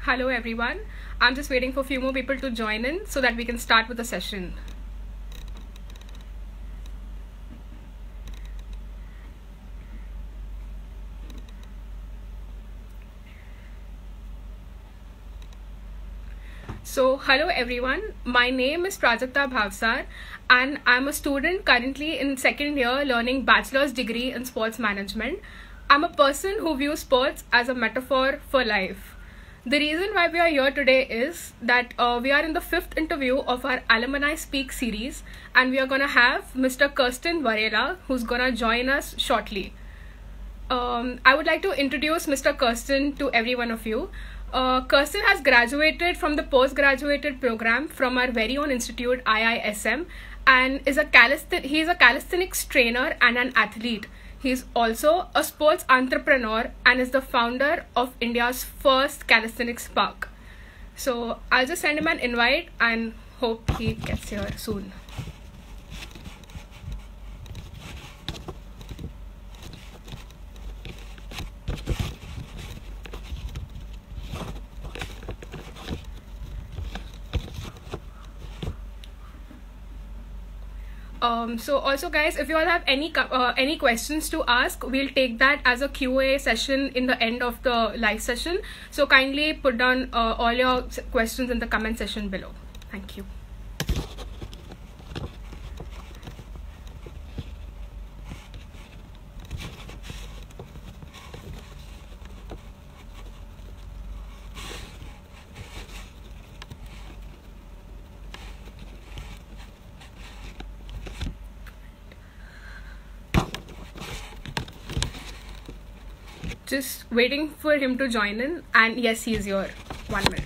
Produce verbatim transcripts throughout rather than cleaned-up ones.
Hello everyone. I'm just waiting for a few more people to join in so that we can start with the session. So, hello everyone. My name is Prajakta Bhavsar and I'm a student currently in second year learning bachelor's degree in sports management. I'm a person who views sports as a metaphor for life. The reason why we are here today is that uh, we are in the fifth interview of our Alumni Speak series and we are going to have Mister Kirsten Varela who's going to join us shortly. Um, I would like to introduce Mister Kirsten to every one of you. Uh, Kirsten has graduated from the postgraduate program from our very own institute, I I S M, and is a calisth- he is a calisthenics trainer and an athlete. He is also a sports entrepreneur and is the founder of India's first calisthenics park. So I'll just send him an invite and hope he gets here soon. Um, so also guys, if you all have any uh, any questions to ask, we'll take that as a Q A session in the end of the live session. So kindly put down uh, all your questions in the comment section below. Thank you. Just waiting for him to join in, and yes, he's here. One minute.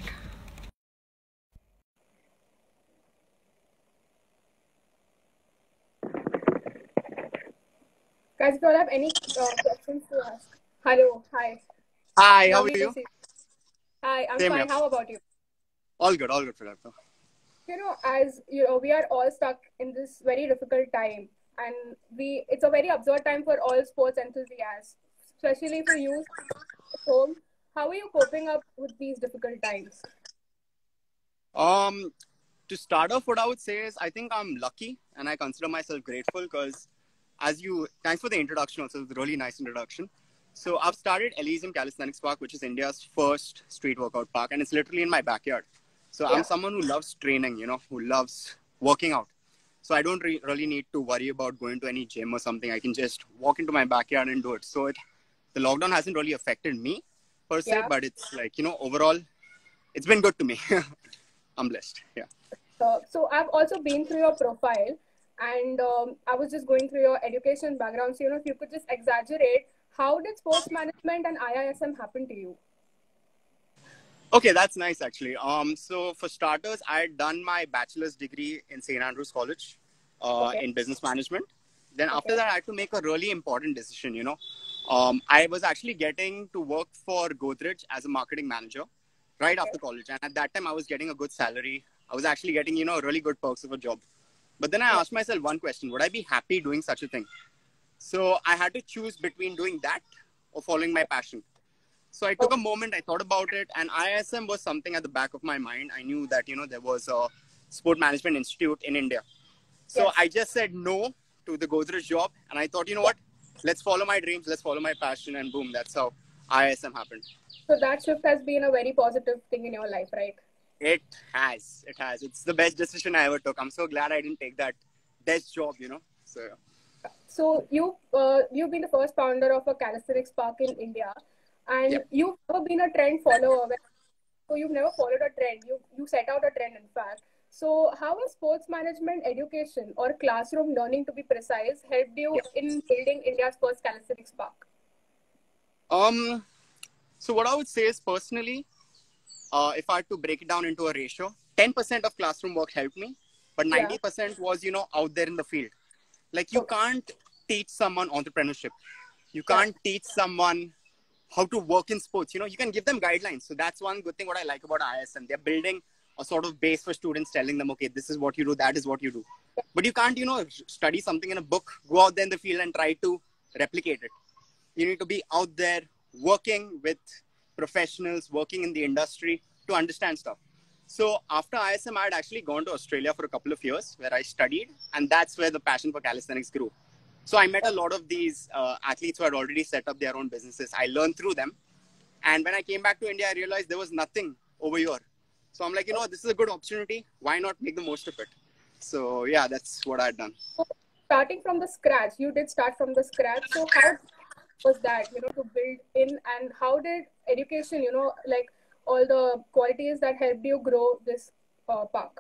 Guys, if you all have any uh, questions to ask. Hello, hi. Hi, how Lovely are you? to see you. Hi, I'm Same fine. here. How about you? All good, all good for that. You know, as you know, we are all stuck in this very difficult time, and we it's a very absurd time for all sports enthusiasts, especially for you at home. How are you coping up with these difficult times? Um, to start off, what I would say is I think I'm lucky and I consider myself grateful because as you, thanks for the introduction also, it was a really nice introduction. So I've started Elysium Calisthenics Park, which is India's first street workout park, and it's literally in my backyard. So Yeah. I'm someone who loves training, you know, who loves working out. So I don't re- really need to worry about going to any gym or something. I can just walk into my backyard and do it. So it, the lockdown hasn't really affected me per se, Yeah. but it's like, you know, overall, it's been good to me. I'm blessed. Yeah. Uh, so I've also been through your profile, and um, I was just going through your education background. So you know, if you could just exaggerate, how did sports management and I I S M happen to you? Okay, that's nice actually. Um, so for starters, I had done my bachelor's degree in Saint Andrews College, uh, Okay. in business management. Then after Okay. that, I had to make a really important decision. You know, um, I was actually getting to work for Godrej as a marketing manager right Okay. after college, and at that time, I was getting a good salary. I was actually getting, you know, really good perks of a job. But then I Yeah. asked myself one question: would I be happy doing such a thing? So I had to choose between doing that or following my passion. So I took a Okay. moment, I thought about it, and I I S M was something at the back of my mind. I knew that, you know, there was a sport management institute in India. So Yes. I just said no to the Godrej job, and I thought, you know what, let's follow my dreams, let's follow my passion, and boom, that's how I I S M happened. So that shift has been a very positive thing in your life, right? It has, it has. It's the best decision I ever took. I'm so glad I didn't take that desk job, you know. So yeah. So you uh, you've been the first founder of a calisthenics park in India, and Yep. you've never been a trend follower. So you've never followed a trend. You you set out a trend, in fact. So how has sports management education or classroom learning, to be precise, helped you Yep. in building India's first calisthenics park? Um. So what I would say is personally, uh, if I had to break it down into a ratio, ten percent of classroom work helped me, but Yeah. ninety percent was, you know, out there in the field. Like you Okay. can't teach someone entrepreneurship. You Yeah. can't teach someone how to work in sports. You know, you can give them guidelines. So that's one good thing what I like about I S M. They're building a sort of base for students, telling them, okay, this is what you do, that is what you do. But you can't, you know, study something in a book, go out there in the field and try to replicate it. You need to be out there working with professionals working in the industry to understand stuff. So after I S M, I had actually gone to Australia for a couple of years where I studied, and that's where the passion for calisthenics grew. So I met a lot of these uh, athletes who had already set up their own businesses. I learned through them. And when I came back to India, I realized there was nothing over here. So I'm like, you know, this is a good opportunity. Why not make the most of it? So yeah, that's what I'd done. So starting from the scratch, you did start from the scratch. So how was that, you know, to build in, and how did education, you know, like all the qualities that helped you grow this uh, park?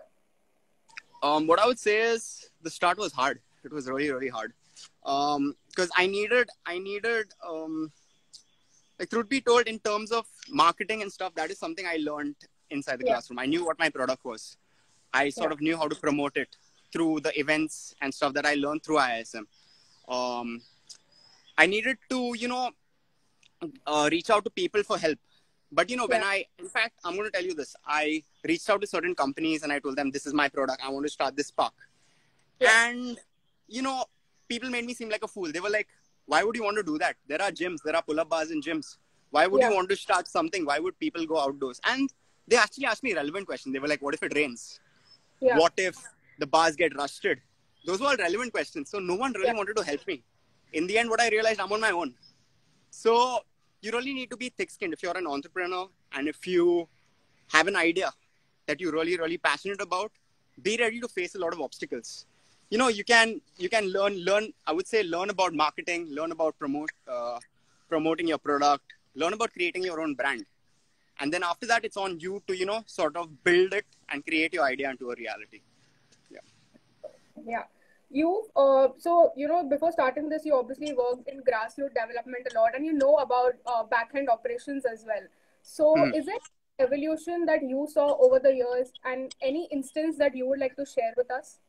Um, what I would say is the start was hard. It was really, really hard. Um, because I needed, I needed, um, like truth be told, in terms of marketing and stuff, that is something I learned inside the yeah. classroom. I knew what my product was. I sort yeah. of knew how to promote it through the events and stuff that I learned through I S M. Um, I needed to, you know, uh, reach out to people for help. But, you know, when yeah. I, in fact, I'm going to tell you this. I reached out to certain companies and I told them, this is my product. I want to start this park. Yeah. And, you know, people made me seem like a fool. They were like, why would you want to do that? There are gyms. There are pull-up bars in gyms. Why would yeah. you want to start something? Why would people go outdoors? And they actually asked me a relevant question. They were like, what if it rains? Yeah. What if the bars get rusted? Those were all relevant questions. So no one really yeah. wanted to help me. In the end, what I realized, I'm on my own. So you really need to be thick-skinned if you're an entrepreneur, and if you have an idea that you're really, really passionate about, be ready to face a lot of obstacles. You know, you can you can learn, learn. I would say learn about marketing, learn about promote, uh, promoting your product, learn about creating your own brand. And then after that, it's on you to, you know, sort of build it and create your idea into a reality. Yeah. Yeah. You, uh, so, you know, before starting this, you obviously worked in grassroots development a lot, and you know about uh, back-end operations as well. So mm. is it evolution that you saw over the years, and any instance that you would like to share with us?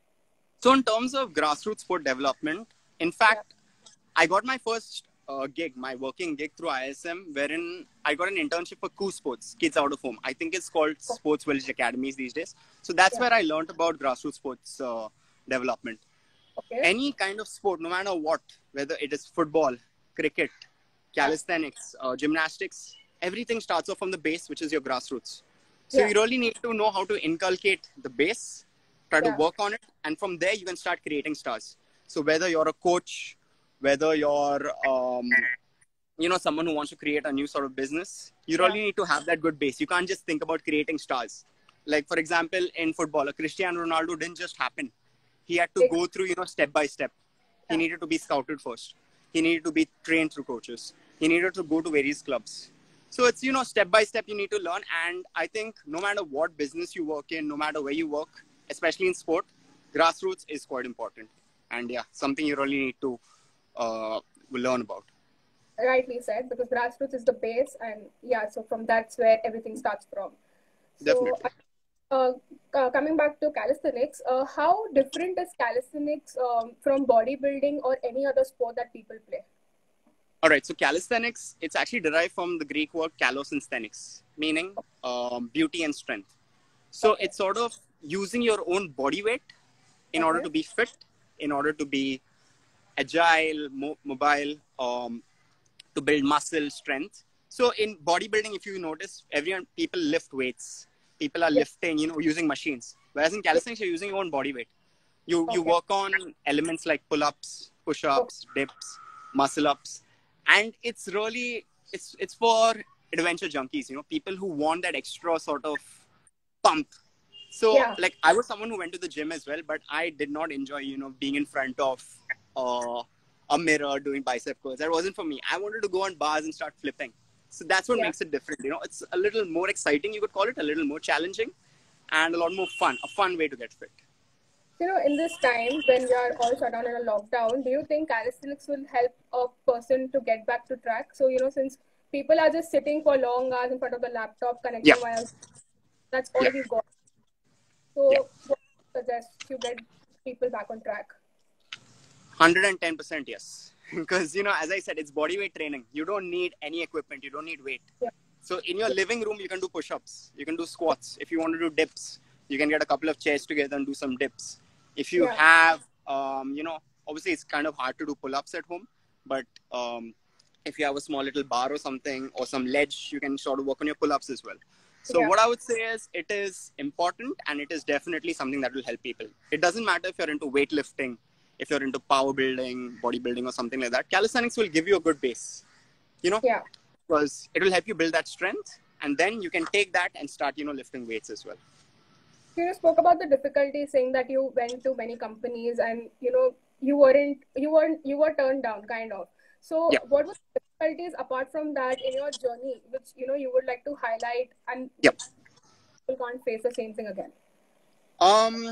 So in terms of grassroots sport development, in fact, yeah. I got my first uh, gig, my working gig through I S M, wherein I got an internship for K U Sports, Kids Out of Home. I think it's called Sports Village Academies these days. So that's yeah. where I learned about grassroots sports uh, development. Okay. Any kind of sport, no matter what, whether it is football, cricket, calisthenics, uh, gymnastics, everything starts off from the base, which is your grassroots. So yeah. you really need to know how to inculcate the base, try yeah. to work on it, and from there you can start creating stars. So whether you're a coach, whether you're, um, you know, someone who wants to create a new sort of business, you yeah. really need to have that good base. You can't just think about creating stars. Like, for example, in football, a Cristiano Ronaldo didn't just happen. He had to go through, you know, step by step. He needed to be scouted first. He needed to be trained through coaches. He needed to go to various clubs. So it's, you know, step by step you need to learn. And I think no matter what business you work in, no matter where you work, especially in sport, grassroots is quite important. And yeah, something you really need to uh, learn about. Rightly said, because grassroots is the base. And yeah, so from that's where everything starts from. So, Definitely. Uh, uh, coming back to calisthenics, uh, how different is calisthenics um, from bodybuilding or any other sport that people play? All right, so calisthenics, it's actually derived from the Greek word kalos and sthenics, meaning um, beauty and strength. So okay. it's sort of using your own body weight in okay. order to be fit, in order to be agile, mo mobile, um, to build muscle strength. So in bodybuilding, if you notice, everyone, people lift weights. People are yes. lifting, you know, using machines. Whereas in calisthenics, you're using your own body weight. You okay. you work on elements like pull-ups, push-ups, okay. dips, muscle-ups. And it's really, it's it's for adventure junkies, you know, people who want that extra sort of pump. So, yeah. like, I was someone who went to the gym as well, but I did not enjoy, you know, being in front of uh, a mirror doing bicep curls. That wasn't for me. I wanted to go on bars and start flipping. So that's what yeah. makes it different. You know, it's a little more exciting, you could call it, a little more challenging, and a lot more fun, a fun way to get fit. You know, in this time when we are all shut down in a lockdown, do you think calisthenics will help a person to get back to track? So, you know, since people are just sitting for long hours in front of the laptop, connecting yeah. wires, that's all yeah. we've got. So, yeah. what do you suggest to get people back on track? one hundred ten percent yes. Because, you know, as I said, it's body weight training. You don't need any equipment. You don't need weight. Yeah. So in your living room, you can do push-ups. You can do squats. If you want to do dips, you can get a couple of chairs together and do some dips. If you yeah. have, um, you know, obviously it's kind of hard to do pull-ups at home. But um, if you have a small little bar or something or some ledge, you can sort of work on your pull-ups as well. So Yeah. what I would say is it is important and it is definitely something that will help people. It doesn't matter if you're into weightlifting, if you're into power building, bodybuilding or something like that. Calisthenics will give you a good base, you know, Yeah. because it will help you build that strength and then you can take that and start, you know, lifting weights as well. You spoke about the difficulty, saying that you went to many companies and, you know, you weren't, you weren't, you were turned down, kind of. So Yep. what were the difficulties apart from that in your journey, which, you know, you would like to highlight and Yep. people can't face the same thing again? Um,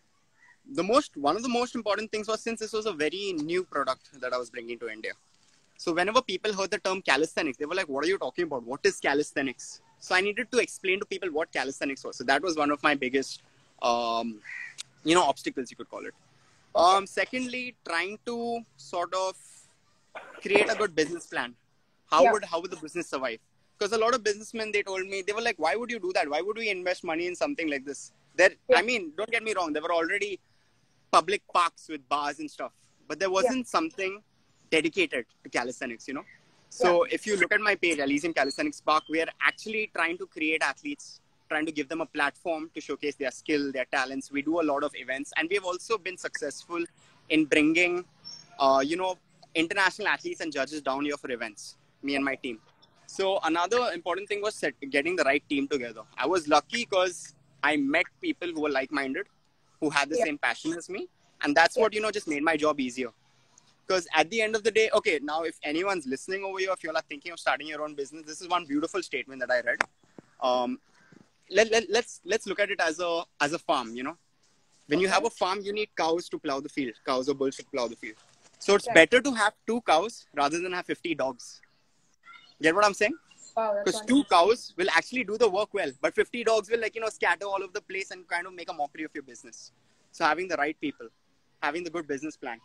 the most, one of the most important things was since this was a very new product that I was bringing to India. So whenever people heard the term calisthenics, they were like, what are you talking about? What is calisthenics? So I needed to explain to people what calisthenics was. So that was one of my biggest, um, you know, obstacles, you could call it. Um, secondly, trying to sort of create a good business plan. How Yeah. would how would the business survive? Because a lot of businessmen, they told me, they were like, why would you do that? Why would we invest money in something like this? There, Yeah. I mean, don't get me wrong. There were already public parks with bars and stuff, but there wasn't something dedicated to calisthenics, you know. So if you look at my page, Elysium Calisthenics Park, we are actually trying to create athletes, trying to give them a platform to showcase their skill, their talents. We do a lot of events, and we've also been successful in bringing, uh, you know, international athletes and judges down here for events, me and my team. So another important thing was set, getting the right team together. I was lucky because I met people who were like-minded, who had the Yeah. same passion as me. And that's what, you know, just made my job easier. Because at the end of the day, okay, now if anyone's listening over here, if you're like thinking of starting your own business, this is one beautiful statement that I read. Um, let, let, let's let's look at it as a as a farm, you know. When you have a farm, you need cows to plow the field, cows or bulls to plow the field. So it's Right. better to have two cows rather than have fifty dogs. Get what I'm saying? Wow, that's Because wonderful. two cows will actually do the work well, but fifty dogs will, like, you know, scatter all over the place and kind of make a mockery of your business. So having the right people, having the good business plan.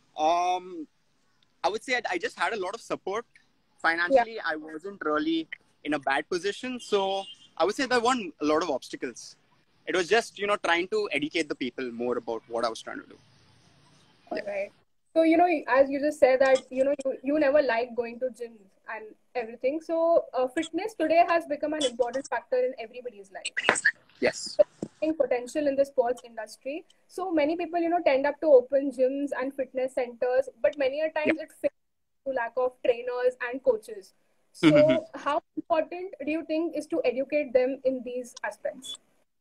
Um, I would say I just had a lot of support. Financially, I wasn't really in a bad position. So I would say there weren't a lot of obstacles. It was just, you know, trying to educate the people more about what I was trying to do. All right. So, you know, as you just said that, you know, you, you never liked going to gyms and everything. So, uh, fitness today has become an important factor in everybody's life. Yes. Potential in the sports industry. So many people, you know, tend up to open gyms and fitness centers, but many a times Yeah. it fails to lack of trainers and coaches. So how important do you think is to educate them in these aspects?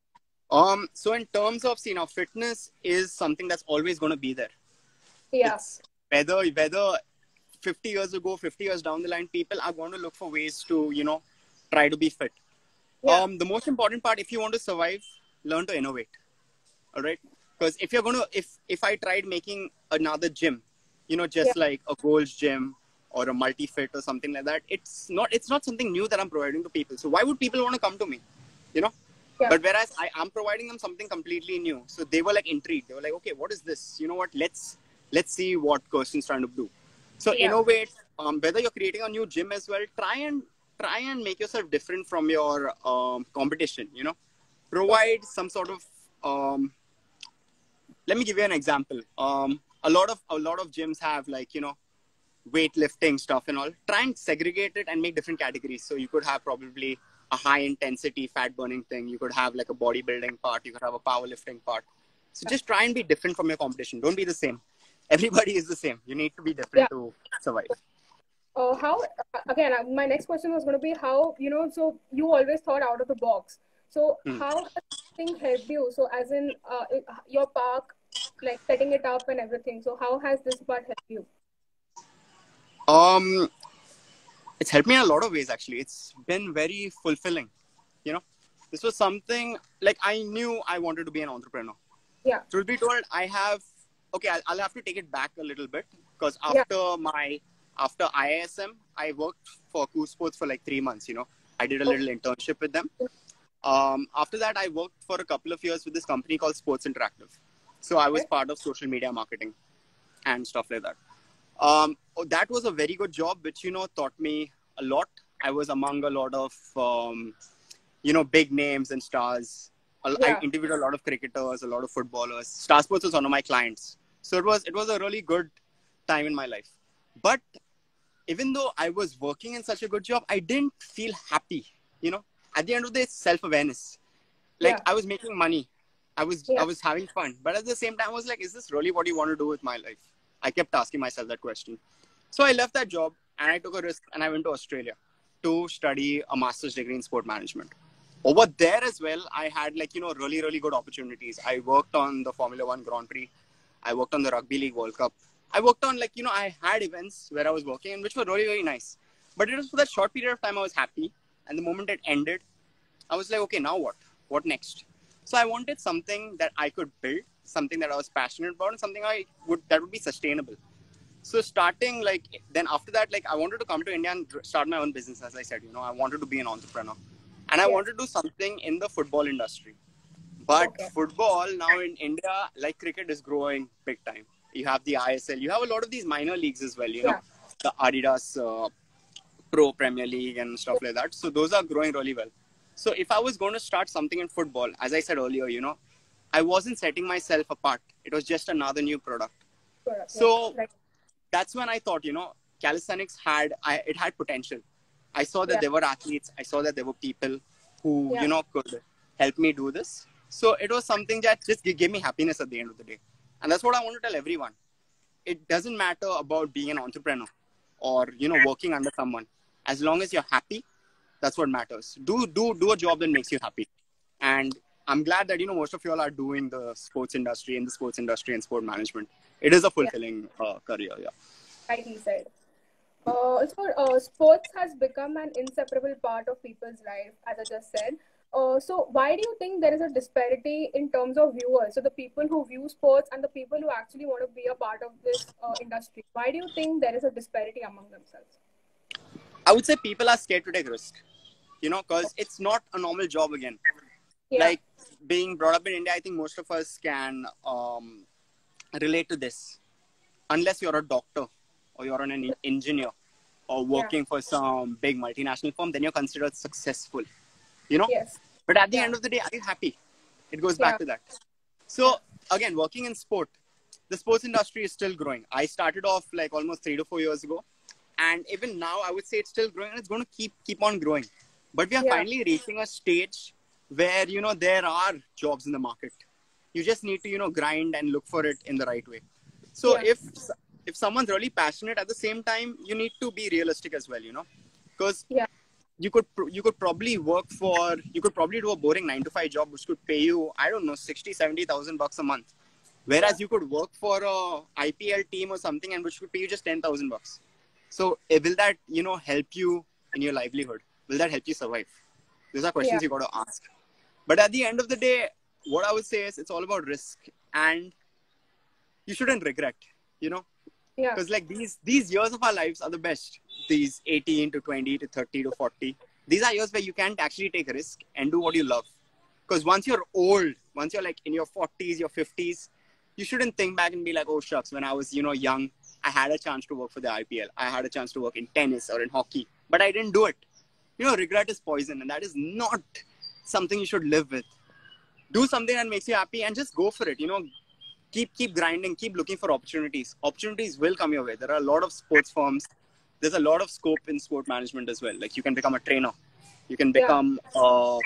Um, so in terms of, see, now fitness is something that's always going to be there. Yeah. It's whether, whether fifty years ago, fifty years down the line, people are going to look for ways to, you know, try to be fit. Yeah. Um, the most important part, if you want to survive, learn to innovate. All right. Because if you're going to, if, if I tried making another gym, you know, just Yeah. like a Gold's Gym or a multi-fit or something like that, it's not, it's not something new that I'm providing to people. So why would people want to come to me? You know? Yeah. But whereas I am providing them something completely new. So they were like intrigued. They were like, okay, what is this? You know what? Let's, let's see what Kirsten's trying to do. So Yeah. innovate, um, whether you're creating a new gym as well, try and, try and make yourself different from your um, competition, you know? Provide some sort of, um, let me give you an example. Um, a lot of, a lot of gyms have, like, you know, weightlifting stuff and all. Try and segregate it and make different categories. So you could have probably a high intensity fat burning thing. You could have like a bodybuilding part. You could have a powerlifting part. So just try and be different from your competition. Don't be the same. Everybody is the same. You need to be different Yeah. to survive. Uh, how, again, uh, my next question was going to be how, you know, so you always thought out of the box. So Hmm. how has this thing helped you? So as in uh, your park, like setting it up and everything. So how has this part helped you? Um, it's helped me in a lot of ways, actually. It's been very fulfilling. You know, this was something like I knew I wanted to be an entrepreneur. Yeah. Truth be told, I have, okay, I'll, I'll have to take it back a little bit because Yeah. after my, after I I S M, I worked for Cool Sports for like three months, you know. I did a little internship with them. Um, after that, I worked for a couple of years with this company called Sports Interactive. So I was Okay. part of social media marketing and stuff like that. Um, oh, that was a very good job, which, you know, taught me a lot. I was among a lot of, um, you know, big names and stars. I Yeah. interviewed a lot of cricketers, a lot of footballers. Star Sports was one of my clients. So it was, it was a really good time in my life. But even though I was working in such a good job, I didn't feel happy. You know, at the end of the day, it's self-awareness. Like Yeah. I was making money, I was I Yeah. was having fun, but at the same time, I was like, is this really what you want to do with my life? I kept asking myself that question. So I left that job and I took a risk and I went to Australia to study a master's degree in sport management. Over there as well, I had like, you know, really, really good opportunities. I worked on the Formula One Grand Prix. I worked on the Rugby League World Cup. I worked on like, you know, I had events where I was working and which were really, really nice. But it was for that short period of time I was happy. And the moment it ended, I was like, okay, now what? What next? So I wanted something that I could build, something that I was passionate about, and something I would that would be sustainable. So starting like then after that, like I wanted to come to India and start my own business. As I said, you know, I wanted to be an entrepreneur, and I Yes. wanted to do something in the football industry. But Okay. football now in India, like cricket, is growing big time. You have the I S L. You have a lot of these minor leagues as well. You know, Yeah. the Adidas uh, Pro Premier League and stuff like that. So those are growing really well. So if I was going to start something in football, as I said earlier, you know, I wasn't setting myself apart. It was just another new product. Correct. Yeah. So Right. that's when I thought, you know, calisthenics had, I, it had potential. I saw that Yeah. there were athletes. I saw that there were people who, Yeah. you know, could help me do this. So it was something that just gave me happiness at the end of the day. And that's what I want to tell everyone. It doesn't matter about being an entrepreneur or, you know, working under someone. As long as you're happy, that's what matters. Do do do a job that makes you happy. And I'm glad that, you know, most of you all are doing the sports industry in the sports industry and sport management. It is a Yeah. fulfilling uh, career. Yeah. Rightly said. Uh, so, uh, sports has become an inseparable part of people's life, as I just said. Uh, so, why do you think there is a disparity in terms of viewers? So, the people who view sports and the people who actually want to be a part of this uh, industry. Why do you think there is a disparity among themselves? I would say people are scared to take risk, you know, because it's not a normal job again. Yeah. Like being brought up in India, I think most of us can um, relate to this. Unless you're a doctor or you're an engineer or working yeah. for some big multinational firm, then you're considered successful, you know? Yes. But at the Yeah. end of the day, are you happy? It goes Yeah. back to that. So again, working in sport, the sports industry is still growing. I started off like almost three to four years ago. And even now, I would say it's still growing and it's going to keep keep on growing. But we are Yeah. finally reaching a stage where, you know, there are jobs in the market. You just need to, you know, grind and look for it in the right way. So Yeah. if if someone's really passionate, at the same time, you need to be realistic as well, you know, because Yeah. you could you could probably work for, you could probably do a boring nine to five job which could pay you, I don't know, sixty, seventy thousand bucks a month. Whereas Yeah. you could work for a I P L team or something and which could pay you just ten thousand bucks. So will that, you know, help you in your livelihood? Will that help you survive? Those are questions Yeah. you got to ask. But at the end of the day, what I would say is it's all about risk and you shouldn't regret, you know, Yeah. because like these, these years of our lives are the best. These eighteen to twenty to thirty to forty. These are years where you can't actually take a risk and do what you love. Because once you're old, once you're like in your forties, your fifties, you shouldn't think back and be like, oh shucks, when I was, you know, young, I had a chance to work for the I P L. I had a chance to work in tennis or in hockey, but I didn't do it. You know, regret is poison and that is not something you should live with. Do something that makes you happy and just go for it. You know, keep keep grinding, keep looking for opportunities. Opportunities will come your way. There are a lot of sports firms. There's a lot of scope in sport management as well. Like you can become a trainer. You can become, yeah. uh,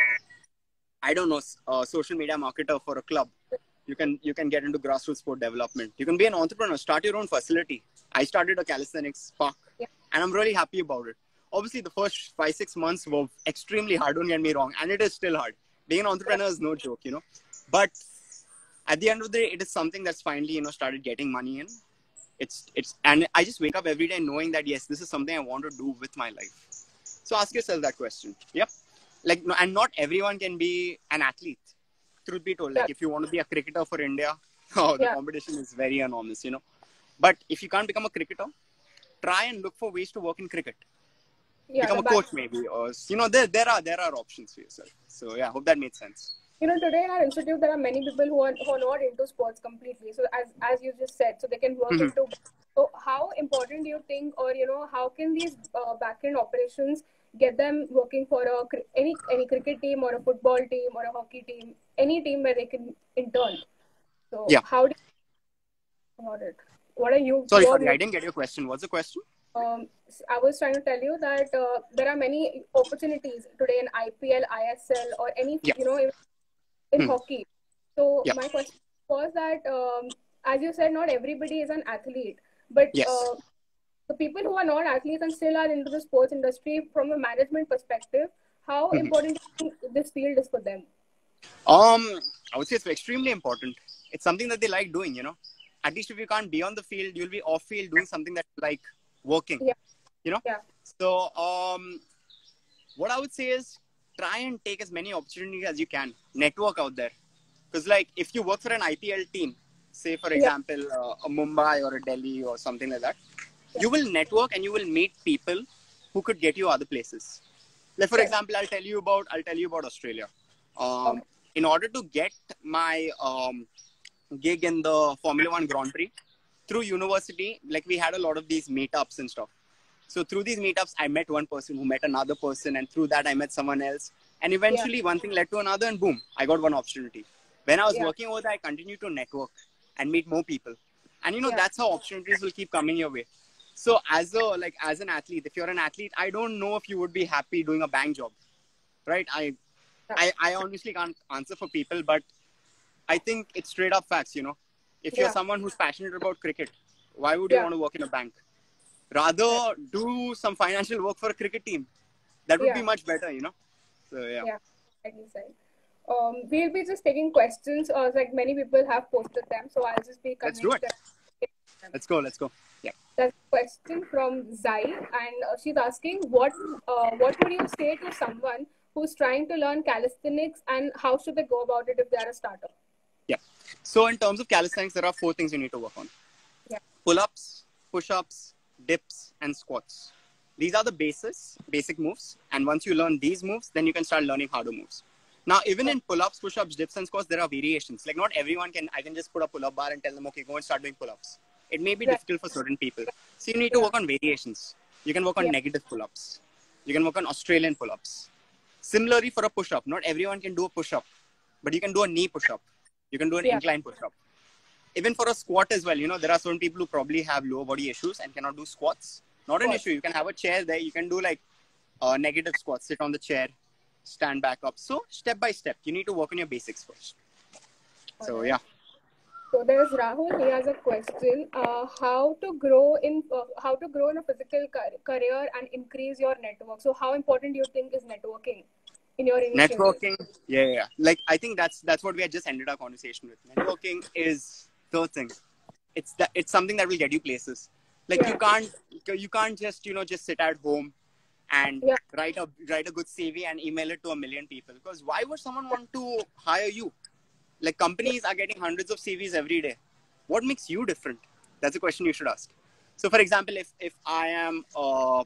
I don't know, a social media marketer for a club. You can you can get into grassroots sport development. You can be an entrepreneur. Start your own facility. I started a calisthenics park, yeah. and I'm really happy about it. Obviously, the first five six months were extremely hard. Don't get me wrong, and it is still hard. Being an entrepreneur is no joke, you know. But at the end of the day, it is something that's finally, you know, started getting money in. It's it's and I just wake up every day knowing that yes, this is something I want to do with my life. So ask yourself that question. Yep. Like, no, and not everyone can be an athlete. Truth be told, like if you want to be a cricketer for India, oh, the yeah. competition is very enormous, you know. But if you can't become a cricketer, try and look for ways to work in cricket. Yeah, become a coach maybe, or you know, there there are there are options for yourself. So yeah, hope that made sense. You know, today in our institute there are many people who are who are not into sports completely. So as as you just said, so they can work mm-hmm. into. So how important do you think, or you know, how can these uh, back-end operations get them working for a any any cricket team or a football team or a hockey team, any team where they can intern? So yeah. how do you think about it? What are you? Sorry, sorry, I didn't get your question. What's the question? um, I was trying to tell you that uh, there are many opportunities today in I P L, I S L, or any, Yeah. you know, in, in Hmm. hockey. So Yeah. my question was that, um, as you said, not everybody is an athlete, but Yes. uh, the people who are not athletes and still are into the sports industry, from a management perspective, how Hmm. important do you think this field is for them? Um, I would say it's extremely important. It's something that they like doing, you know. At least if you can't be on the field, you'll be off field doing something that you like working, Yeah, you know. yeah, So, um, what I would say is try and take as many opportunities as you can. Network out there. Because, like, if you work for an I P L team, say, for yeah, example, uh, a Mumbai or a Delhi or something like that, yeah. you will network and you will meet people who could get you other places. Like, for Right. example, I'll tell you about I'll tell you about Australia. Um, Okay. in order to get my um, gig in the Formula One Grand Prix through university, like we had a lot of these meetups and stuff. So through these meetups, I met one person who met another person, and through that, I met someone else. And Yeah, eventually, one thing led to another, and boom, I got one opportunity. When I was yeah, working over there, I continued to network and meet more people. And you know, yeah, that's how opportunities will keep coming your way. So as a like as an athlete, if you're an athlete, I don't know if you would be happy doing a bank job, right? I yeah, I, I honestly can't answer for people, but I think it's straight up facts, you know. If you're yeah, someone who's passionate about cricket, why would you yeah, want to work in a bank? right. Rather do some financial work for a cricket team. That would be Yeah, much better, you know. So yeah, yeah, like you said. Um, we'll be just taking questions, or like many people have posted them, so I'll just be let's do conveying it. them. Let's go. Let's go. Yeah. There's a question from Zai, and uh, she's asking, what uh, what would you say to someone who's trying to learn calisthenics, and how should they go about it if they're a starter? Yeah. So in terms of calisthenics, there are four things you need to work on: Yeah, pull-ups, push-ups, dips, and squats. These are the bases, basic moves. And once you learn these moves, then you can start learning harder moves. Now, even in pull-ups, push-ups, dips, and squats, there are variations. Like not everyone can, I can just put a pull-up bar and tell them, okay, go and start doing pull-ups. It may be right. difficult for certain people. So you need to Yeah, work on variations. You can work on yeah, negative pull-ups. You can work on Australian pull-ups. Similarly, for a push-up, not everyone can do a push-up, but you can do a knee push-up. You can do an yeah, incline push-up. Even for a squat as well, you know, there are certain people who probably have lower body issues and cannot do squats. Not an squats. issue. You can have a chair there. You can do like uh, negative squats, sit on the chair, stand back up. So step by step, you need to work on your basics first. All So right. yeah. So there's Rahul. He has a question: uh, How to grow in uh, how to grow in a physical car- career and increase your network? So how important do you think is networking in your initial days? Networking, yeah, yeah. Like I think that's that's what we had just ended our conversation with. Networking is the thing. It's that it's something that will get you places. Like you Yeah, can't you can't just you know just sit at home and yeah, write a write a good C V and email it to a million people. Because why would someone want to hire you? Like yeah, companies are getting hundreds of C Vs every day. What makes you different? That's a question you should ask. So, for example, if if I am uh,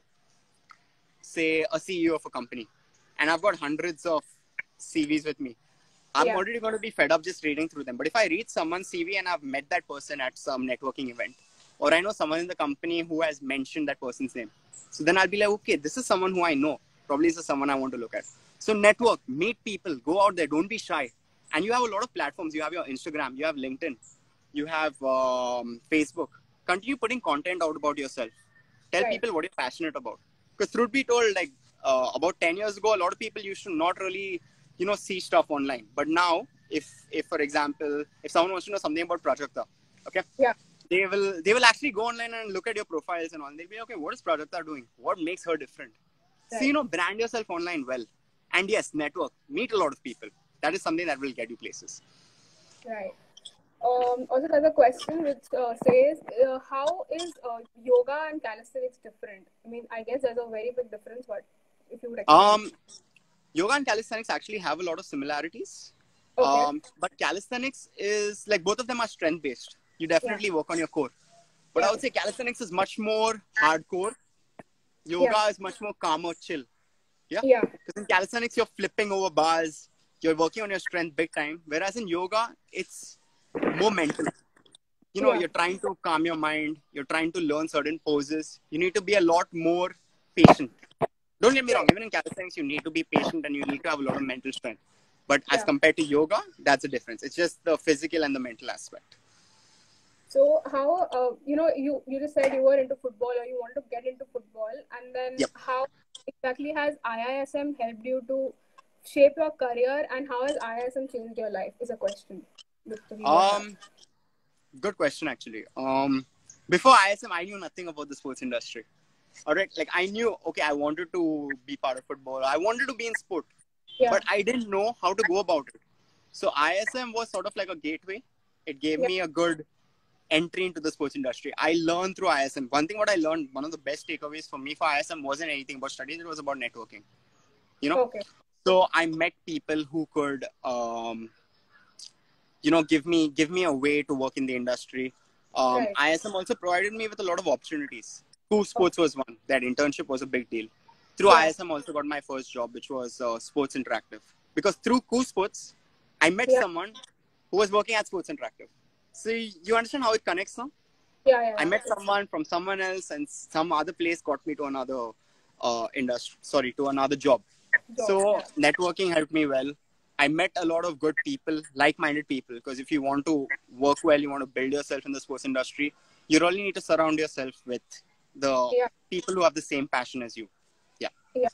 say a C E O of a company and I've got hundreds of C Vs with me, I'm yeah, already going to be fed up just reading through them. But if I read someone's C V and I've met that person at some networking event, or I know someone in the company who has mentioned that person's name, so then I'll be like, okay, this is someone who I know. Probably this is someone I want to look at. So network, meet people, go out there, don't be shy. And you have a lot of platforms. You have your Instagram, you have LinkedIn, you have um, Facebook. Continue putting content out about yourself. Tell right. people what you're passionate about. Because truth be told, like uh, about ten years ago, a lot of people used to not really, you know, see stuff online. But now, if, if for example, if someone wants to know something about Prajakta, okay, Yeah, they will they will actually go online and look at your profiles and all. They'll be okay, what is Prajakta doing? What makes her different? So right, you know, brand yourself online well, and yes, network, meet a lot of people. That is something that will get you places. right. Um, also, there's a question which uh, says, uh, how is uh, yoga and calisthenics different? I mean, I guess there's a very big difference, but if you would explain. Um, yoga and calisthenics actually have a lot of similarities. Okay. Um, but calisthenics is like both of them are strength based. You Yeah. definitely work on your core. But I Yeah. would say calisthenics is much more hardcore. Yoga Yeah. is much more calmer, chill. Yeah. Yeah. Because in calisthenics, you're flipping over bars, you're working on your strength big time. Whereas in yoga, it's more mental. You know, Yeah. you're trying to calm your mind, you're trying to learn certain poses. You need to be a lot more patient. Don't get me wrong, Right. even in calisthenics, you need to be patient and you need to have a lot of mental strength. But as Yeah. compared to yoga, that's a difference. It's just the physical and the mental aspect. So how uh, you know you you just said you were into football or you want to get into football, and then Yep. how exactly has I I S M helped you to shape your career, and how has I I S M changed your life? Is a question that the viewers have. Um, good question actually. Um, before I S M, I knew nothing about the sports industry. All right, like I knew, okay, I wanted to be part of football. I wanted to be in sport, Yeah, but I didn't know how to go about it. So I S M was sort of like a gateway. It gave yeah, me a good entry into the sports industry. I learned through I S M. One thing what I learned, one of the best takeaways for me for I S M wasn't anything about studies. It was about networking. You know, okay, so I met people who could, um, you know, give me give me a way to work in the industry. Um, right, I S M also provided me with a lot of opportunities. Coup okay, Sports was one. That internship was a big deal. Through yeah, I S M, also got my first job, which was uh, Sports Interactive. Because through Coup Sports, I met yeah, someone who was working at Sports Interactive. So you understand how it connects now? yeah, yeah, I yeah. met someone from someone else, and some other place got me to another uh, industry. Sorry, to another job. Job, So yeah, networking helped me well. I met a lot of good people, like-minded people. Because if you want to work well, you want to build yourself in the sports industry, you really need to surround yourself with the yeah, people who have the same passion as you. Yeah. yeah.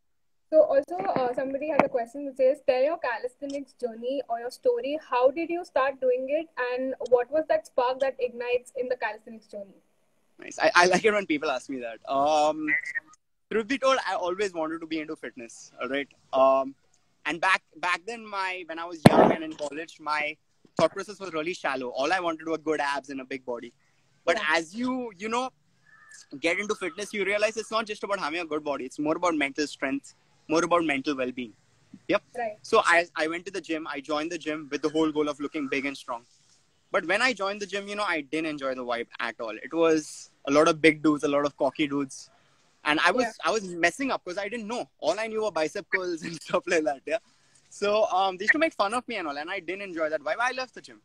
So also, uh, somebody has a question which says, tell your calisthenics journey or your story. How did you start doing it, and what was that spark that ignites in the calisthenics journey? Nice. I, I like it when people ask me that. Um, truth be told, I always wanted to be into fitness. All right. Um, and back back then, my when I was young and in college, my thought process was really shallow. All I wanted were good abs and a big body. But Yeah, as you you know get into fitness, you realize it's not just about having a good body. It's more about mental strength, more about mental well-being. Yep. right. So I I went to the gym. I joined the gym with the whole goal of looking big and strong. But when I joined the gym, you know, I didn't enjoy the vibe at all. It was a lot of big dudes, a lot of cocky dudes, and I Yeah, was I was messing up because I didn't know. All I knew were bicep curls and stuff like that. Yeah. So um, they used to make fun of me and all, and I didn't enjoy that vibe. I left the gym.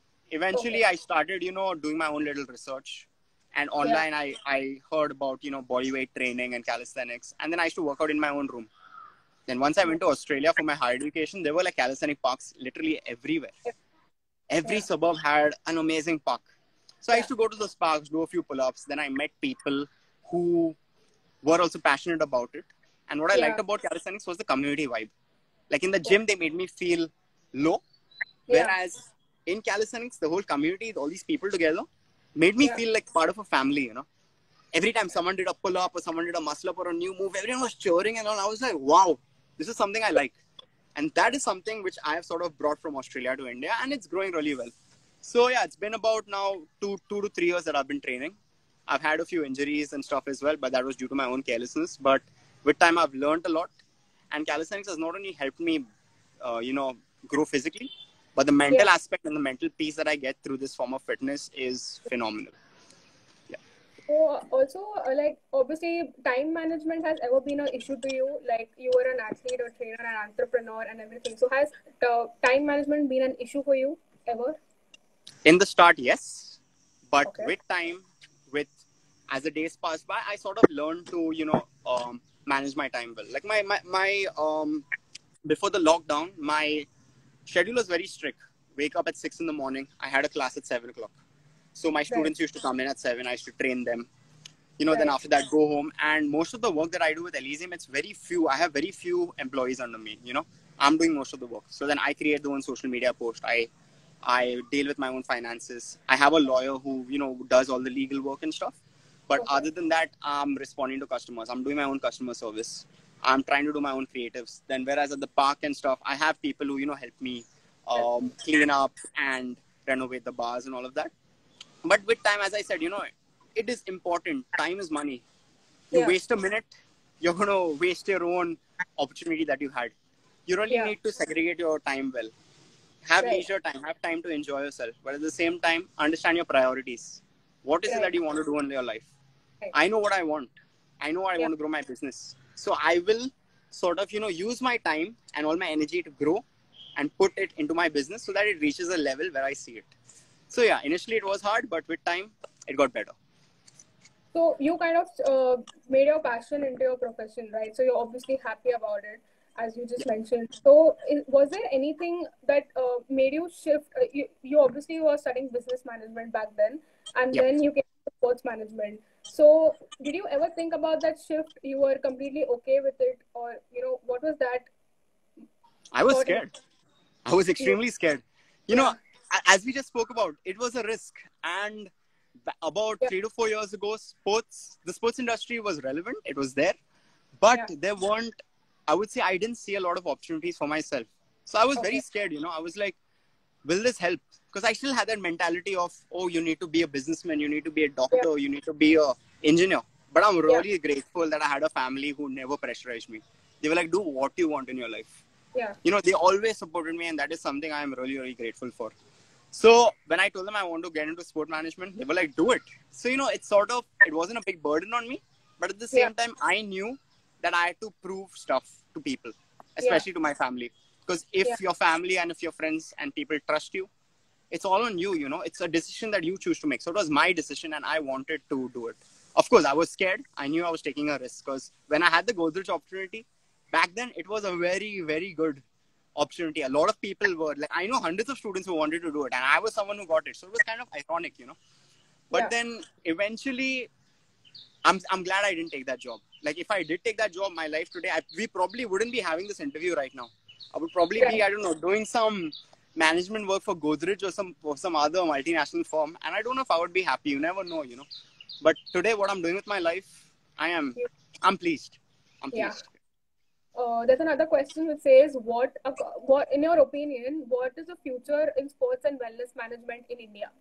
okay. Eventually, I started, you know, doing my own little research, and Yeah, online I I heard about you know body weight training and calisthenics, and then I used to work out in my own room. Then once I yeah, went to Australia for my higher education, there were like calisthenic parks literally everywhere. Every yeah, suburb had an amazing park. So I yeah, used to go to those parks, do a few pull-ups. Then I met people who were also passionate about it. And what I liked yeah, about calisthenics was the community vibe. Like in the yeah, gym, they made me feel low. yeah, Whereas in calisthenics, the whole community, all these people together, made me yeah, feel like part of a family, you know. Every time someone did a pull-up or someone did a muscle-up or a new move, everyone was cheering and all. I was like, wow, this is something I like. And that is something which I have sort of brought from Australia to India, and it's growing really well. So yeah, it's been about now two two to three years that I've been training. I've had a few injuries and stuff as well, but that was due to my own carelessness. But with time, I've learned a lot, and calisthenics has not only helped me, uh, you know, grow physically, but the yeah. mental aspect and the mental peace that I get through this form of fitness is phenomenal. Yeah. So also, uh, like obviously, time management has ever been an issue to you. Like you were an athlete, a trainer, an entrepreneur, and everything. So has uh, time management been an issue for you ever? In the start, yes, but Okay. with time, with as the days pass by, I sort of learned to you know um, manage my time well. Like my my my um before the lockdown, my schedule was very strict. Wake up at six in the morning. I had a class at seven o'clock. So my Right. students used to come in at seven. I used to train them. You know, then Right. after that, go home. And most of the work that I do with Elysium, it's very few. I have very few employees under me. You know, I'm doing most of the work. So then I create the own social media post. I I deal with my own finances. I have a lawyer who you know does all the legal work and stuff. But Okay. other than that, I'm responding to customers. I'm doing my own customer service. I'm trying to do my own creatives. Then whereas at the park and stuff, I have people who you know help me Help um, me. clean up and renovate the bars and all of that. But with time, as I said, you know, it is important. Time is money. You Yeah. waste a minute, you're going to waste your own opportunity that you had. You really Yeah. need to segregate your time well. Have Right. leisure time, have time to enjoy yourself. But at the same time, understand your priorities. What is it that Right. you want to do in your life? Right. I know what I want. I know I Yeah. want to grow my business. So I will sort of, you know, use my time and all my energy to grow and put it into my business so that it reaches a level where I see it. So yeah, initially it was hard, but with time, it got better. So you kind of uh, made your passion into your profession, right? So you're obviously happy about it. as you just mentioned. So, is, was there anything that uh, made you shift? Uh, you, you obviously were studying business management back then, and Yeah, then you came to sports management. So, did you ever think about that shift? You were completely okay with it, or you know, what was that I was thought in scared. I was you? extremely scared. You know, Yeah, a- as we just spoke about, it was a risk. And b- about yeah, three to four years ago, sports, the sports industry was relevant. It was there. But yeah, there weren't, I would say, I didn't see a lot of opportunities for myself. So I was very okay, scared, you know. I was like, will this help? Because I still had that mentality of, oh, you need to be a businessman, you need to be a yeah, doctor, you need to be a engineer. But I'm yeah, really grateful that I had a family who never pressurized me. They were like, do what you want in your life. yeah, You know, they always supported me, and that is something I am really, really grateful for. So when I told them I want to get into sport management, they were like, do it. So, you know, it's sort of, it wasn't a big burden on me. But at the yeah, same time, I knew that I had to prove stuff to people, yeah, especially to my family. Because yeah, if your family and if your friends and people trust you, it's all on you, you know. It's a decision that you choose to make. So it was my decision and I wanted to do it. Of course, I was scared. I knew I was taking a risk because when I had the Godrej opportunity, back then it was a very, very good opportunity. A lot of people were like, I know hundreds of students who wanted to do it and I was someone who got it. So it was kind of ironic, you know. But yeah, then eventually, I'm, I'm glad I didn't take that job. Like if I did take that job, my life today, I, we probably wouldn't be having this interview right now. I would probably be, right, I don't know, doing some management work for Godrej or some or some other multinational firm. And I don't know if I would be happy. You never know, you know. But today, what I'm doing with my life, I am, I'm pleased. I'm yeah. pleased. Uh, there's another question which says, what, what, in your opinion, what is the future in sports and wellness management in India?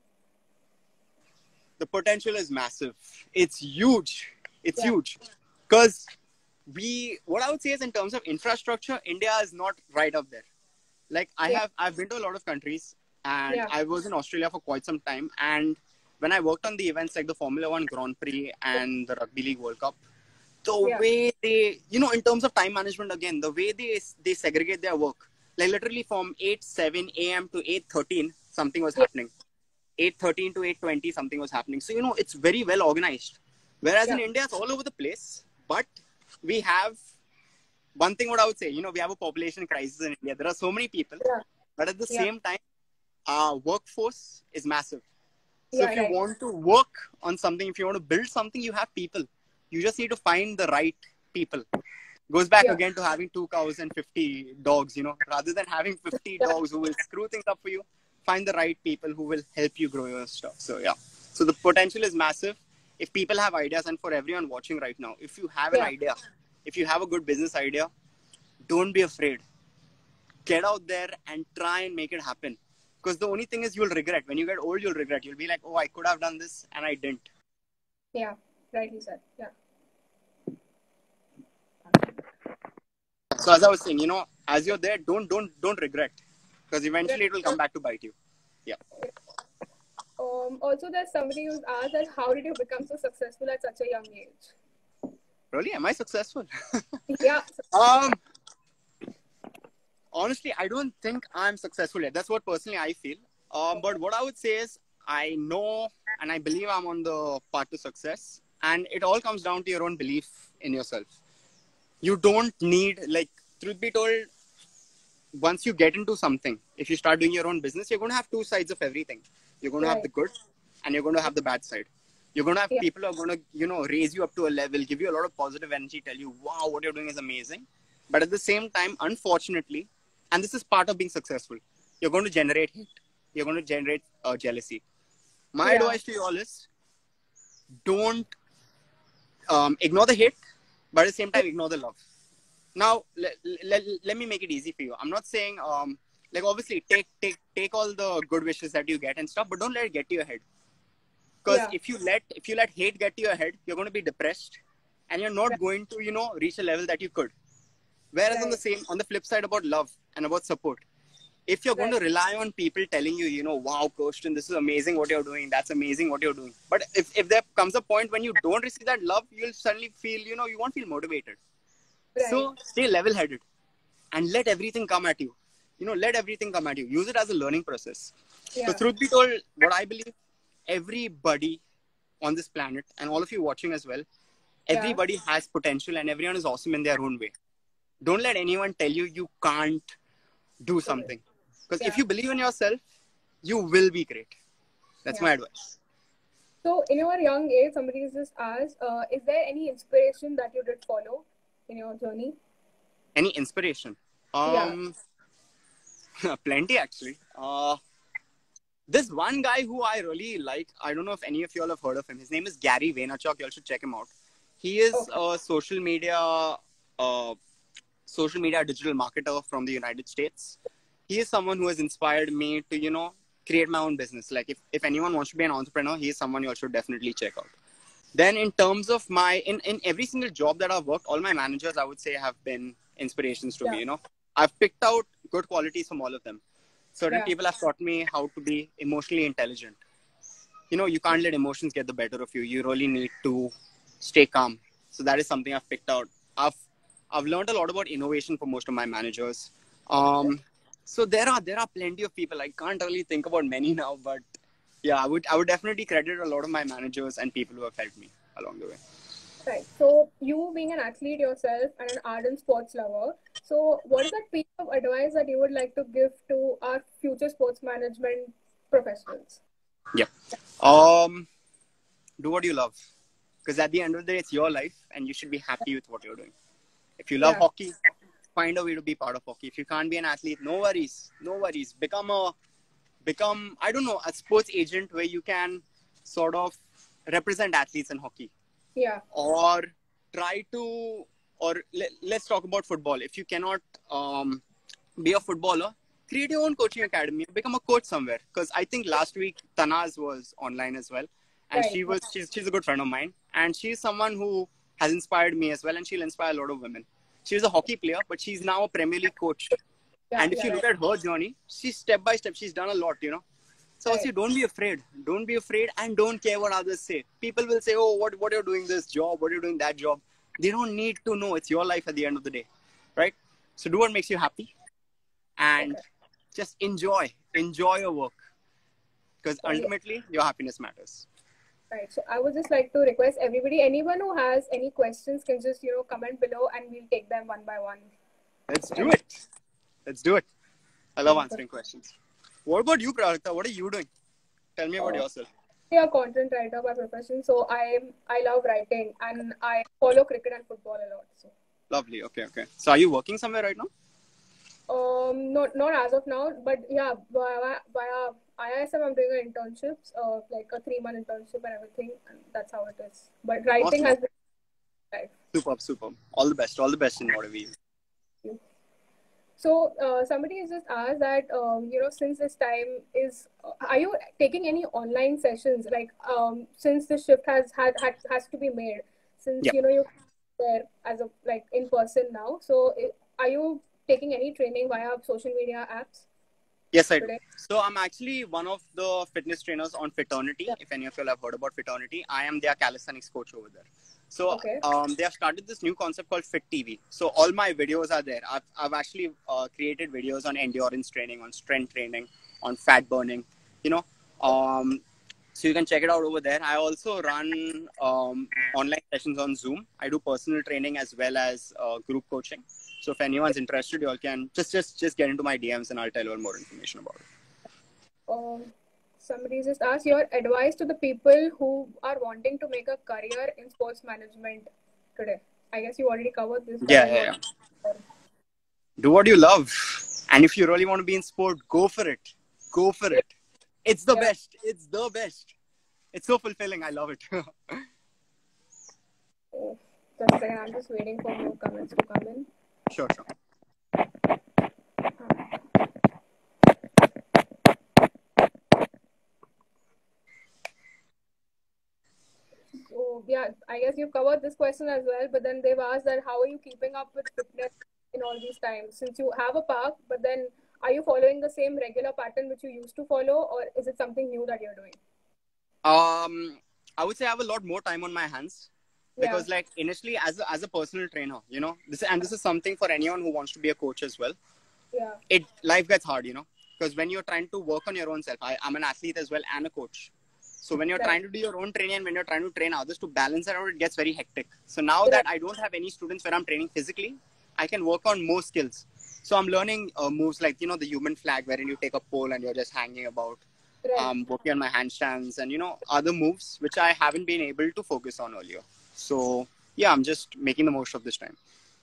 The potential is massive. It's huge. It's Yeah, huge. Because we, what I would say is in terms of infrastructure, India is not right up there. Like I yeah, have, I've been to a lot of countries and yeah, I was in Australia for quite some time. And when I worked on the events like the Formula One Grand Prix and the Rugby League World Cup, the yeah, way they, you know, in terms of time management, again, the way they they segregate their work, like literally from eight seven a m to eight thirteen, something was yeah, happening. eight thirteen to eight twenty, something was happening. So, you know, it's very well organized. Whereas in yeah, India, it's all over the place. But we have one thing, what I would say, you know, we have a population crisis in India. There are so many people, yeah, but at the yeah, same time, our workforce is massive. So yeah, if you right, want to work on something, if you want to build something, you have people. You just need to find the right people. Goes back yeah, again to having two cows and fifty dogs, you know, rather than having fifty yeah, dogs who will screw things up for you, find the right people who will help you grow your stuff. So yeah. So the potential is massive. If people have ideas, and for everyone watching right now, if you have an yeah, idea, if you have a good business idea, don't be afraid. Get out there and try and make it happen. Because the only thing is you'll regret. When you get old, you'll regret. You'll be like, oh, I could have done this and I didn't. yeah, rightly said, yeah, So as I was saying, you know, as you're there, don't don't don't regret. Because yeah. eventually it will come back to bite you. Yeah. Um, also, there's somebody who's asked that how did you become so successful at such a young age? Really? Am I successful? Yeah, um honestly, I don't think I'm successful yet. That's what personally I feel. Um, but what I would say is I know and I believe I'm on the path to success. And it all comes down to your own belief in yourself. You don't need, like, truth be told, once you get into something, if you start doing your own business, you're going to have two sides of everything. You're going to have right, the good and you're going to have the bad side. You're going to have yeah, people who are going to, you know, raise you up to a level, give you a lot of positive energy, tell you, wow, what you're doing is amazing. But at the same time, unfortunately, and this is part of being successful, you're going to generate hate. You're going to generate uh, jealousy. My yeah, advice to you all is don't um, ignore the hate, but at the same time, ignore the love. Now, let, let, let me make it easy for you. I'm not saying, um, like, obviously, take, take, take all the good wishes that you get and stuff, but don't let it get to your head. Because yeah, if you let if you let hate get to your head, you're going to be depressed, and you're not right, going to, you know, reach a level that you could. Whereas on the right, same on the flip side about love and about support, if you're going right, to rely on people telling you, you know, wow, Kirsten, this is amazing what you're doing, that's amazing what you're doing. But if, if there comes a point when you don't receive that love, you'll suddenly feel, you know, you won't feel motivated. right, So stay level headed and let everything come at you. You know, let everything come at you. Use it as a learning process. So, yeah, truth be told, what I believe, everybody on this planet, and all of you watching as well, yeah, everybody has potential and everyone is awesome in their own way. don't let anyone tell you you can't do something. Because Yeah. if you believe in yourself, you will be great. That's Yeah. my advice. So, in your young age, somebody has just asked, uh, is there any inspiration that you did follow in your journey? Any inspiration? Um, yeah. Plenty actually. Uh, this one guy who I really like, I don't know if any of you all have heard of him. His name is Gary Vaynerchuk. You all should check him out. He is Okay. a social media, uh, social media digital marketer from the United States. He is someone who has inspired me to, you know, create my own business. Like if, if anyone wants to be an entrepreneur, he is someone you all should definitely check out. Then in terms of my, in, in every single job that I've worked, all my managers, I would say, have been inspirations to Yeah. me, you know. I've picked out good qualities from all of them. Certain Yeah. people have taught me how to be emotionally intelligent. You know, you can't let emotions get the better of you. You really need to stay calm. So that is something I've picked out. I've I've learned a lot about innovation from most of my managers. Um, so there are there are plenty of people. I can't really think about many now, but yeah, I would I would definitely credit a lot of my managers and people who have helped me along the way. Right. So, you being an athlete yourself and an ardent sports lover, so what is that piece of advice that you would like to give to our future sports management professionals? Yeah. Um, do what you love, because at the end of the day, it's your life, and you should be happy with what you're doing. If you love Yeah. hockey, find a way to be part of hockey. If you can't be an athlete, no worries, no worries. Become a, become I don't know, a sports agent where you can sort of represent athletes in hockey, Yeah. or try to, or let, let's talk about football. If you cannot um, be a footballer, create your own coaching academy. Become a coach somewhere. Because I think last week Tanaz was online as well, and Right. she was she's, she's a good friend of mine, and she's someone who has inspired me as well, and she'll inspire a lot of women. She was a hockey player, but she's now a Premier League coach. Yeah. And if Yeah. you Right. look at her journey, she's step by step. She's done a lot, you know. So Right. also, don't be afraid. Don't be afraid, and don't care what others say. People will say, "Oh, what what are you doing this job? What are you doing that job?" They don't need to know. It's your life at the end of the day, right? So do what makes you happy, and Okay. just enjoy. Enjoy your work, because So, yeah. ultimately, your happiness matters. Right. So I would just like to request everybody, anyone who has any questions can just, you know, comment below and we'll take them one by one. Let's do it. Let's do it. I love answering questions. What about you, Prajakta? What are you doing? Tell me about Uh, yourself. I'm a content writer by profession, so I I love writing and I follow cricket and football a lot. So Lovely. Okay, okay. So are you working somewhere right now? um, not not as of now, but yeah, via via I I S M I'm doing an internships, uh, like a three month internship and everything, and that's how it is. But writing Awesome. has been life. Superb, superb. All the best. All the best in whatever you. So uh, somebody has just asked that um, you know, since this time is, uh, are you taking any online sessions? Like um, since the shift has had, had has to be made, since Yeah. you know you're there as a like in person now. So i- are you taking any training via social media apps Yes, I do. today? So I'm actually one of the fitness trainers on Fiternity. Yeah. If any of you have heard about Fiternity, I am their calisthenics coach over there. So Okay. um, they have started this new concept called Fit T V. So all my videos are there. I've, I've actually uh, created videos on endurance training, on strength training, on fat burning, you know. Um, so you can check it out over there. I also run um, online sessions on Zoom. I do personal training as well as uh, group coaching. So if anyone's interested, you all can just just just get into my D Ms and I'll tell you all more information about it. Um, somebody just asked your advice to the people who are wanting to make a career in sports management today. I guess you already covered this. But Yeah, I'm yeah, not- yeah. Do what you love, and if you really want to be in sport, go for it. Go for it. It's the Yeah. best. It's the best. It's so fulfilling. I love it. Oh, just a second. I'm just waiting for more comments to come in. Sure, sure. So yeah, I guess you've covered this question as well. But then they've asked that how are you keeping up with fitness in all these times? Since you have a park, but then are you following the same regular pattern which you used to follow, or is it something new that you're doing? Um, I would say I have a lot more time on my hands because, Yeah. like, initially as a, as a personal trainer, you know, this and this is something for anyone who wants to be a coach as well. Yeah. It life gets hard, you know, because when you're trying to work on your own self, I, I'm an athlete as well and a coach. So when you're Right. trying to do your own training and when you're trying to train others to balance it out, it gets very hectic. So now Right. that I don't have any students where I'm training physically, I can work on more skills. So I'm learning uh, moves like, you know, the human flag, wherein you take a pole and you're just hanging about. Right. Um, working on my handstands and, you know, other moves which I haven't been able to focus on earlier. So, yeah, I'm just making the most of this time.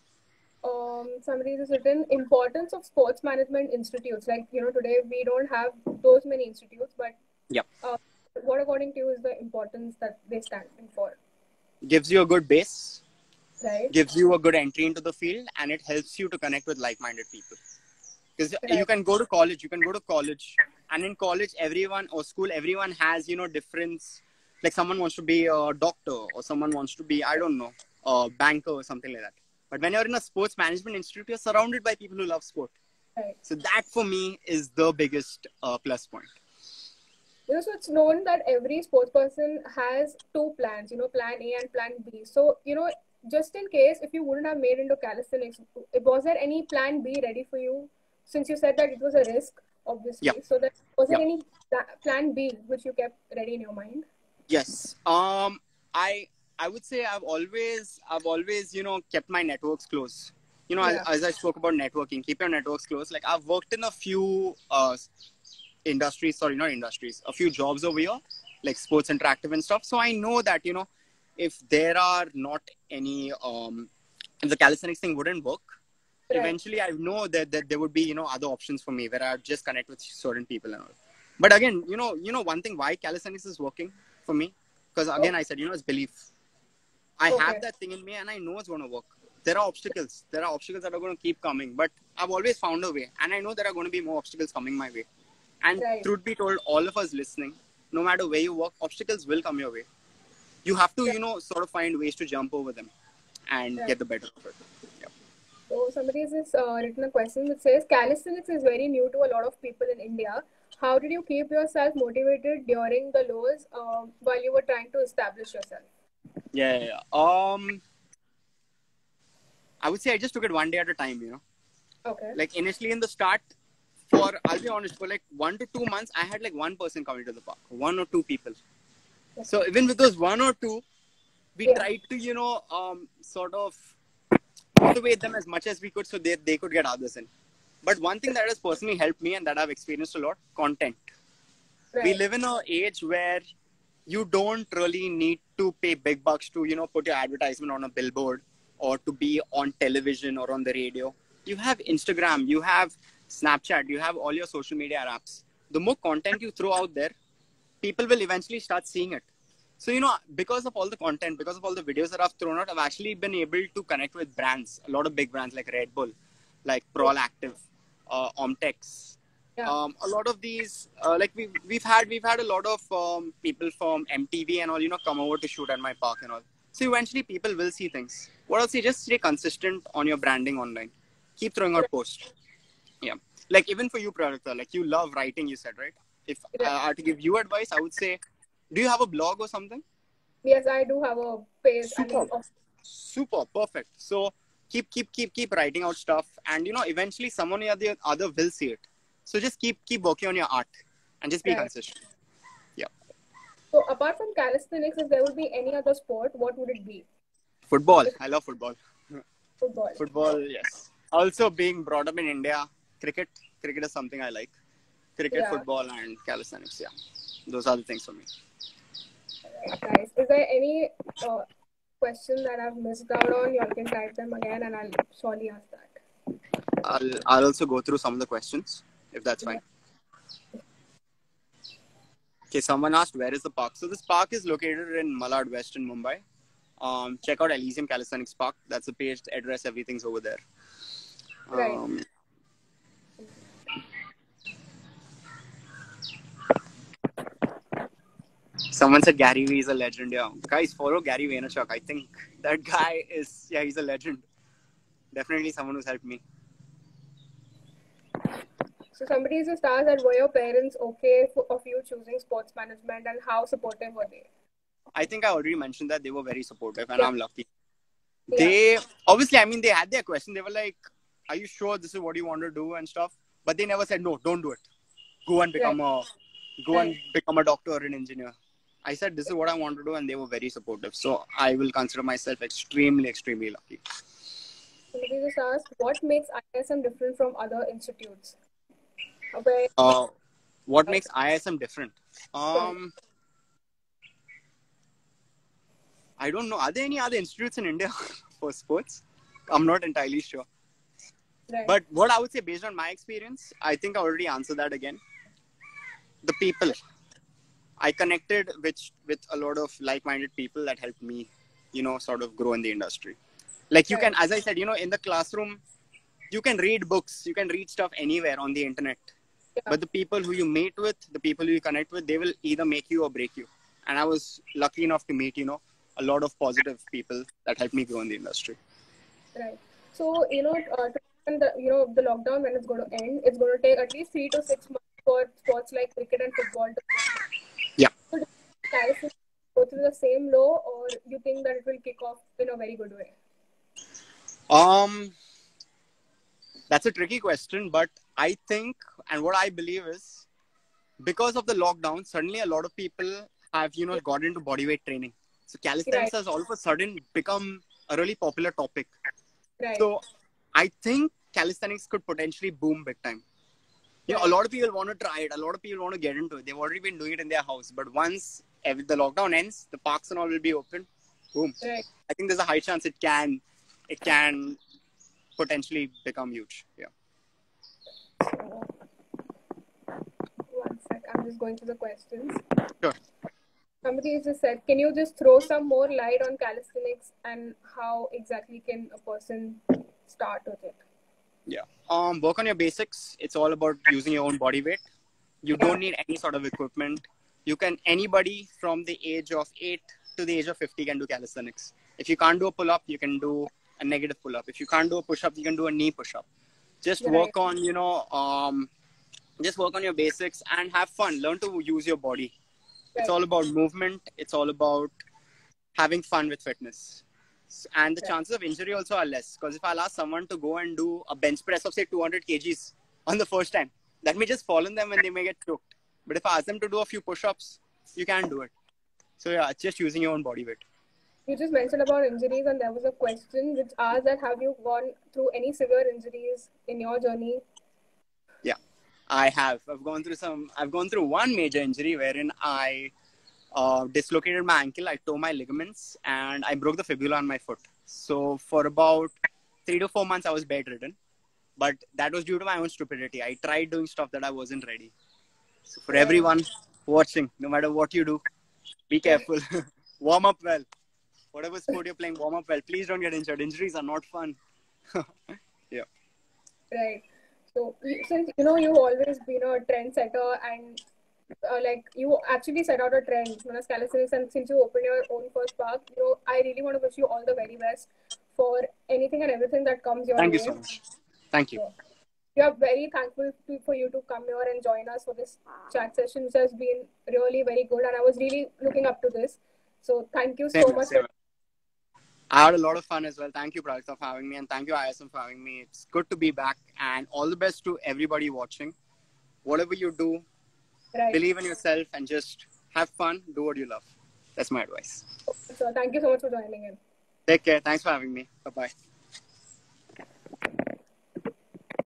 Um, somebody has written importance of sports management institutes. Like, you know, today we don't have those many institutes, but yeah. Uh, what according to you is the importance that they stand for? Gives you a good base. Right. Gives you a good entry into the field, and it helps you to connect with like-minded people. Because right. you can go to college, you can go to college, and in college, everyone or school, everyone has, you know, difference. Like someone wants to be a doctor, or someone wants to be, I don't know, a banker or something like that. But when you're in a sports management institute, you're surrounded by people who love sport. Right. So that for me is the biggest uh, plus point. You know, so it's known that every sports person has two plans, you know, plan A and plan B. So, you know, just in case if you wouldn't have made into calisthenics, was there any plan B ready for you? Since you said that it was a risk, obviously. Yeah. So that was there yeah. any plan B which you kept ready in your mind? Yes. Um, I I would say I've always I've always you know kept my networks close. You know, yeah. as, as I spoke about networking, keep your networks close. Like I've worked in a few uh, industries, sorry, not industries, a few jobs over here, like sports interactive and stuff. So I know that, you know, if there are not any, um, if the calisthenics thing wouldn't work, right. eventually I know that, that there would be, you know, other options for me where I'd just connect with certain people and all. But again, you know, you know, one thing why calisthenics is working for me, because again, oh. I said, you know, it's belief. I okay. have that thing in me and I know it's going to work. There are obstacles. There are obstacles that are going to keep coming, but I've always found a way. And I know there are going to be more obstacles coming my way. And right. truth be told, all of us listening, no matter where you work, obstacles will come your way. You have to, right. you know, sort of find ways to jump over them and right. get the better of it. Yeah. So somebody has uh, written a question that says, calisthenics is very new to a lot of people in India. How did you keep yourself motivated during the lows uh, while you were trying to establish yourself? Yeah, yeah, yeah. Um, I would say I just took it one day at a time, you know. Okay. Like initially in the start, for, I'll be honest, for like one to two months, I had like one person coming to the park, one or two people. Okay. So even with those one or two, we yeah. tried to, you know, um, sort of motivate them as much as we could so they, they could get others in. But one thing that has personally helped me and that I've experienced a lot, content. Right. We live in an age where you don't really need to pay big bucks to, you know, put your advertisement on a billboard or to be on television or on the radio. You have Instagram, you have Snapchat, you have all your social media apps. The more content you throw out there, people will eventually start seeing it. So, you know, because of all the content, because of all the videos that I've thrown out, I've actually been able to connect with brands, a lot of big brands like Red Bull, like Prolactive, uh, Omtex. Yeah. Um, a lot of these, uh, like we've, we've had, we've had a lot of um, people from M T V and all, you know, come over to shoot at my park and all. So eventually people will see things. What I'll say, just stay consistent on your branding online. Keep throwing out posts. Yeah. Like even for you, Prajakta, like you love writing, you said, right? If yeah. I uh, had to give you advice, I would say, do you have a blog or something? Yes, I do have a page. Super. I mean, Super. Perfect. So keep, keep, keep, keep writing out stuff. And, you know, eventually someone or the other will see it. So just keep, keep working on your art and just be right. consistent. Yeah. So apart from calisthenics, if there would be any other sport, what would it be? Football. I love football. Football. Football, yes. Also being brought up in India, cricket. Cricket is something I like. Cricket, yeah. football and calisthenics. Yeah. Those are the things for me. Right, guys. Is there any uh, question that I've missed out on? You all can type them again and I'll surely ask that. I'll, I'll also go through some of the questions, if that's fine. Yeah. Okay, someone asked, where is the park? So this park is located in Malad West in Mumbai. Um, check out Elysium Calisthenics Park. That's the page, the address, everything's over there. Right. Um, Someone said Gary Vee is a legend. Yeah, guys, follow Gary Vaynerchuk. I think that guy is, yeah, he's a legend. Definitely someone who's helped me. So somebody just asked that were your parents okay for, of you choosing sports management and how supportive were they? I think I already mentioned that they were very supportive and yeah. I'm lucky. Yeah. They, obviously, I mean, they had their question. They were like, are you sure this is what you want to do and stuff? But they never said, no, don't do it. Go and become right. a, go right. and become a doctor or an engineer. I said, this is what I want to do, and they were very supportive. So I will consider myself extremely, extremely lucky. Somebody just asked, what makes I I S M different from other institutes? Where, Uh, what makes I I S M different? Um, I don't know. Are there any other institutes in India for sports? I'm not entirely sure. right. But what I would say, based on my experience, I think I already answered that again. The people. I connected with with a lot of like-minded people that helped me, you know, sort of grow in the industry. Like you Right. can, as I said, you know, in the classroom, you can read books, you can read stuff anywhere on the internet. Yeah. But the people who you meet with, the people who you connect with, they will either make you or break you. And I was lucky enough to meet, you know, a lot of positive people that helped me grow in the industry. Right. So, you know, uh, to end the, you know, the lockdown, when it's going to end, it's going to take at least three to six months for sports like cricket and football to. Yeah. So, do calisthenics go through the same law, or you think that it will kick off in a very good way? Um, that's a tricky question, but I think, and what I believe is, because of the lockdown, suddenly a lot of people have, you know, Yeah. got into bodyweight training. So calisthenics Right. has all of a sudden become a really popular topic. Right. So I think calisthenics could potentially boom big time. You know, a Right. lot of people want to try it. A lot of people want to get into it. They've already been doing it in their house. But once every, the lockdown ends, the parks and all will be open. Boom. Right. I think there's a high chance it can, it can potentially become huge. Yeah. So, one sec. I'm just going through the questions. Sure. Somebody just said, can you just throw some more light on calisthenics and how exactly can a person start with it? Yeah. Um, work on your basics. It's all about using your own body weight. You Yeah. don't need any sort of equipment. You can, anybody from the age of eight to the age of fifty can do calisthenics. If you can't do a pull-up, you can do a negative pull-up. If you can't do a push-up, you can do a knee push-up. Just Right. work on, you know, um, just work on your basics and have fun. Learn to use your body. It's Right. all about movement. It's all about having fun with fitness. And the Right. chances of injury also are less. Because if I'll ask someone to go and do a bench press of, say, two hundred kilograms on the first time, that may just fall on them and they may get choked. But if I ask them to do a few push-ups, you can do it. So yeah, it's just using your own body weight. You just mentioned about injuries, and there was a question which asked that have you gone through any severe injuries in your journey? Yeah, I have. I've gone through some. I've gone through one major injury wherein I uh, dislocated my ankle. I tore my ligaments and I broke the fibula on my foot. So for about three to four months, I was bedridden. But that was due to my own stupidity. I tried doing stuff that I wasn't ready. So for Yeah. everyone watching, no matter what you do, be careful. Warm up well. Whatever sport you're playing, warm up well. Please don't get injured. Injuries are not fun. Yeah. Right. So you- since you know you've always been a trendsetter and uh, like you actually set out a trend known as calisthenics, and since you opened your own first park, you know I really want to wish you all the very best for anything and everything that comes your Thank way. you so much. Thank you. So, we are very thankful to, for you to come here and join us for this chat session, which has been really very good, and I was really looking up to this. So thank you Same so here, much. same For, here. I had a lot of fun as well. Thank you, Prajakta, for having me, and thank you, I S M, for having me. It's good to be back, and all the best to everybody watching. Whatever you do, right. believe in yourself and just have fun. Do what you love. That's my advice. So thank you so much for joining in. Take care. Thanks for having me. Bye bye.